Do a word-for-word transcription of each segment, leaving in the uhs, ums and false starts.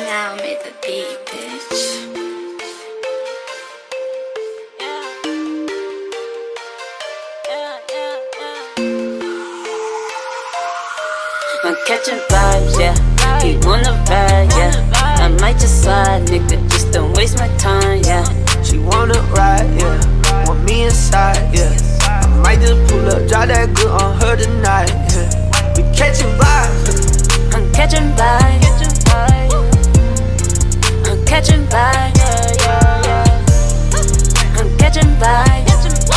Now made the beat, bitch. I'm catching vibes, yeah. He wanna ride, yeah. I might just slide, nigga, just don't waste my time, yeah. She wanna ride, yeah. Want me inside, yeah. I might just pull up, drop that good on her tonight, yeah. We catching vibes. I'm catching vibes. I'm catching vibes, yeah, yeah, yeah. I'm catching vibes.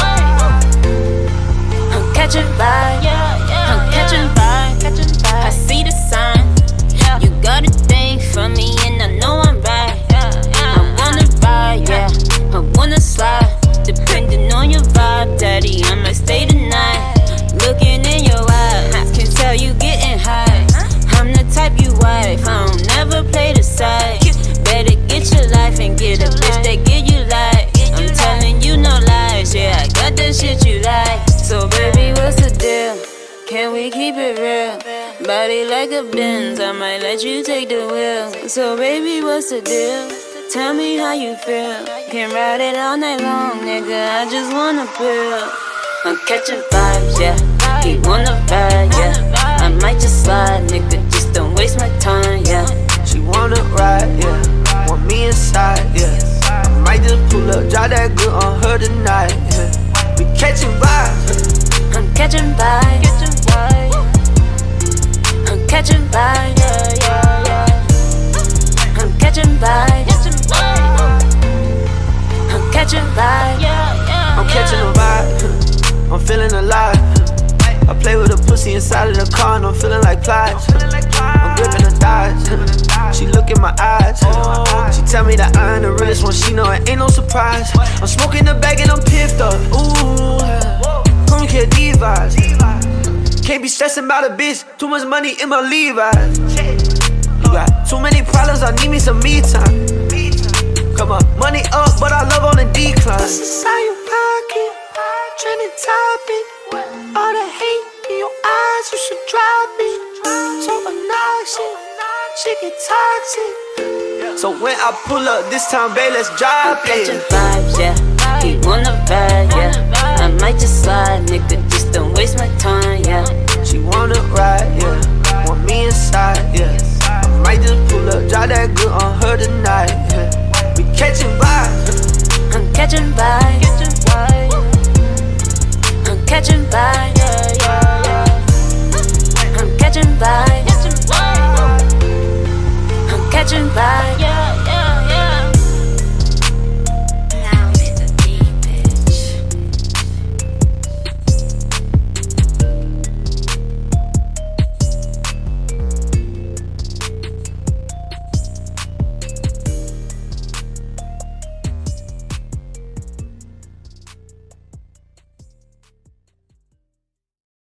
I'm catching vibes, yeah, yeah. I'm catching vibes. I see the sign. You got a thing for me, and I know I'm right. I wanna ride, yeah. I wanna slide. Depending on your vibe, daddy, I might stay tonight. Looking in your eyes, can tell you getting high. I'm the type you wife, I don't never play the side. Better get your life and get a bitch that give you life. I'm telling you no lies, yeah, I got that shit you like. So baby, what's the deal? Can we keep it real? Body like a Benz, I might let you take the wheel. So baby, what's the deal? Tell me how you feel. Can ride it all night long, nigga, I just wanna feel. I'm catching vibes, yeah. He wanna ride, yeah. I might just slide, nigga, just don't waste my time, yeah. She wanna ride, yeah. Want me inside, yeah. I might just pull up, drop that good on her tonight, yeah. We catching vibes. I'm catching vibes. I'm catching vibes, yeah, yeah, yeah. I'm catching vibes. I'm catching vibes, yeah, yeah. I'm catching a vibe. I'm feeling alive. I play with a pussy inside of the car and I'm feeling like Plies. I'm gripping her thighs. She look in my eyes. She tell me that I ain't the realest one. She know it ain't no surprise. I'm smoking the bag and I'm piffed up. Ooh, don't care these vibes. Can't be stressing about a bitch. Too much money in my Levi's. You got too many problems. I need me some me time. Come on, money up, but I love on the decline. What's inside your pocket? Trending topic. All the hate in your eyes, you should drop it. So obnoxious, shit get toxic. So when I pull up this time, babe, let's drop I'm it. catching vibes, yeah. He wanna ride, yeah. I might just slide, nigga, just don't waste my time, yeah. She wanna ride, yeah. Want me inside, yeah.